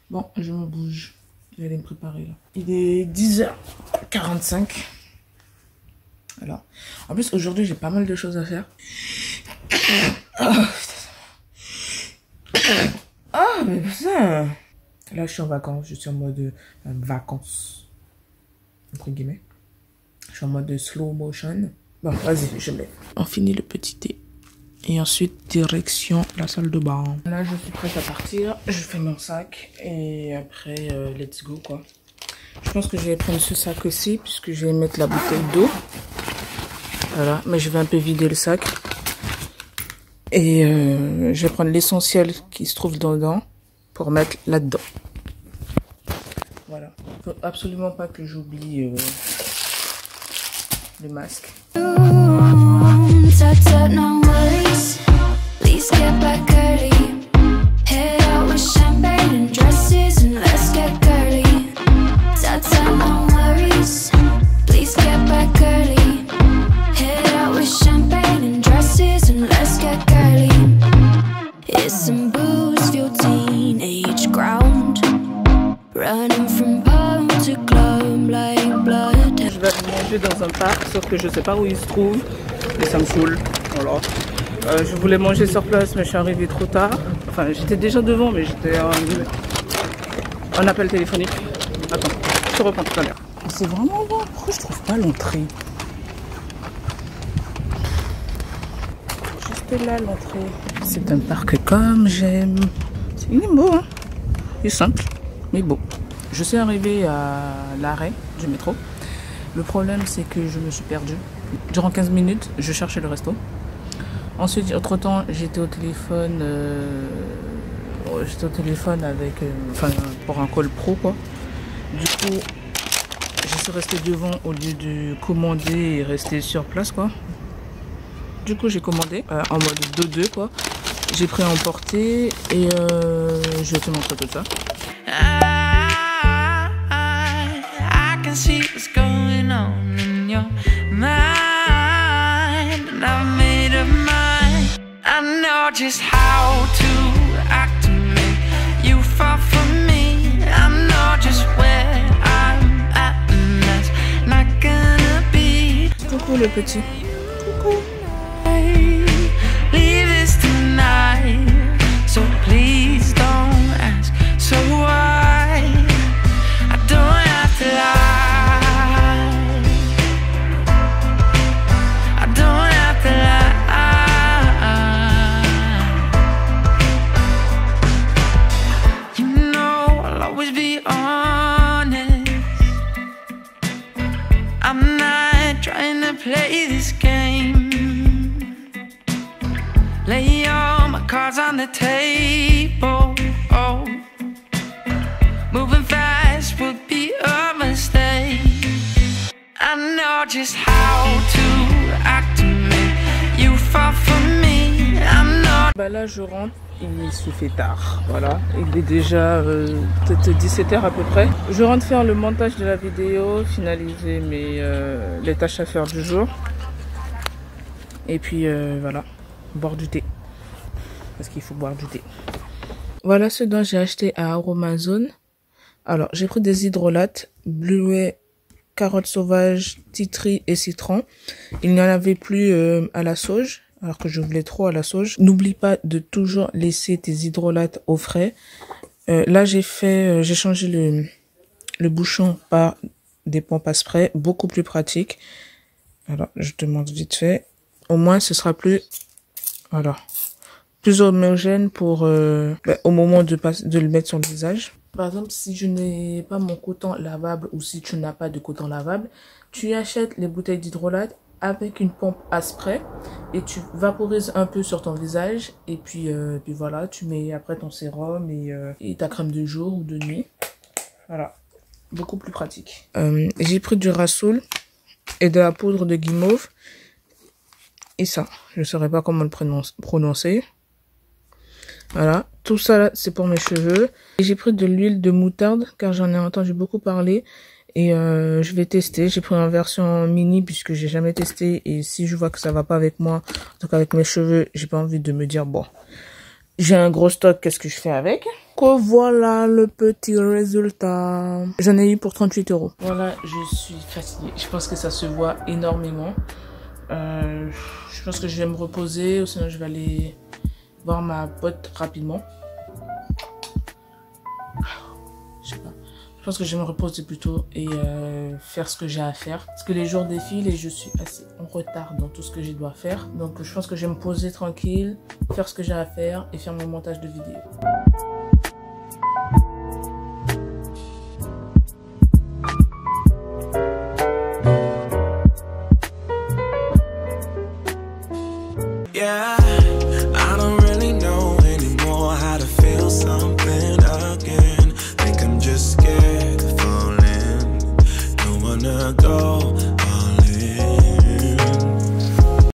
Bon, je me bouge. Je vais aller me préparer là. Il est 10h45. Alors, en plus aujourd'hui j'ai pas mal de choses à faire. Ah, mais putain. Là je suis en vacances, je suis en mode vacances. Entre guillemets. Je suis en mode slow motion. Bon, vas-y, je mets. On finit le petit thé. Et ensuite, direction la salle de bain. Là, je suis prête à partir. Je fais mon sac. Et après, let's go, quoi. Je pense que je vais prendre ce sac aussi, puisque je vais mettre la bouteille d'eau. Voilà, mais je vais un peu vider le sac. Et je vais prendre l'essentiel qui se trouve dedans pour mettre là-dedans. Voilà. Il ne faut absolument pas que j'oublie le masque. Je vais manger dans un parc, sauf que je sais pas où il se trouve et ça me saoule. Voilà. Je voulais manger sur place, mais je suis arrivée trop tard. Enfin, j'étais déjà devant, mais j'étais en appel téléphonique. Attends, je te reprends tout à l'heure. C'est vraiment bon. Pourquoi je trouve pas l'entrée? Juste là, l'entrée. C'est un parc comme j'aime. Il est beau, hein? Il est simple, mais beau. Je suis arrivée à l'arrêt du métro. Le problème, c'est que je me suis perdue. Durant 15 minutes, je cherchais le resto. Ensuite, entre-temps, j'étais au téléphone avec... enfin, pour un call pro, quoi. Du coup, je suis restée devant au lieu de commander et rester sur place, quoi. Du coup, j'ai commandé en mode 2-2, quoi. J'ai pris à emporter et je vais te montrer tout ça. See what's going on in your mind, and I've made up mine. I know just how to act to make you fall for me. I know just where I'm at, and that's not gonna be. Coucou le petit. Coucou. Leave this tonight, so please don't ask. So why? I don't have to lie. Play this game. Lay all my cards on the table. Oh, moving fast would be a mistake. I know just how to act to make you fall for me. I know. Bah là je rentre. Il se fait tard, voilà, il est déjà peut-être 17h à peu près. Je rentre faire le montage de la vidéo, finaliser les tâches à faire du jour. Et puis voilà, boire du thé. Parce qu'il faut boire du thé. Voilà ce dont j'ai acheté à Aromazone. Alors, j'ai pris des hydrolates, bleuet, carottes sauvages, titri et citron. Il n'y en avait plus à la sauge. Alors que je voulais trop à la sauge. N'oublie pas de toujours laisser tes hydrolates au frais. Là, j'ai changé le bouchon par des pompes à spray, beaucoup plus pratique. Alors, je te montre vite fait. Au moins, ce sera plus, voilà, plus homogène pour au moment de le mettre sur le visage. Par exemple, si je n'ai pas mon coton lavable ou si tu n'as pas de coton lavable, tu achètes les bouteilles d'hydrolat avec une pompe à spray et tu vaporises un peu sur ton visage et puis voilà, tu mets après ton sérum et ta crème de jour ou de nuit. Voilà, beaucoup plus pratique. J'ai pris du Rasoul et de la poudre de guimauve et ça, je ne saurais pas comment le prononcer. Voilà, tout ça là, c'est pour mes cheveux. J'ai pris de l'huile de moutarde car j'en ai entendu beaucoup parler. Et je vais tester. J'ai pris en version mini puisque j'ai jamais testé. Et si je vois que ça va pas avec moi, en tout cas avec mes cheveux, j'ai pas envie de me dire bon, j'ai un gros stock, qu'est-ce que je fais avec? voilà le petit résultat. J'en ai eu pour 38 €. Voilà, je suis fatiguée. Je pense que ça se voit énormément. Je pense que je vais me reposer ou sinon je vais aller voir ma pote rapidement. Je sais pas. Je pense que je vais me reposer plutôt et faire ce que j'ai à faire. Parce que les jours défilent et je suis assez en retard dans tout ce que je dois faire. Donc je pense que je vais me poser tranquille, faire ce que j'ai à faire et faire mon montage de vidéo. Yeah, I don't really know anymore how to feel something again. Think I'm just scared of falling. Don't wanna go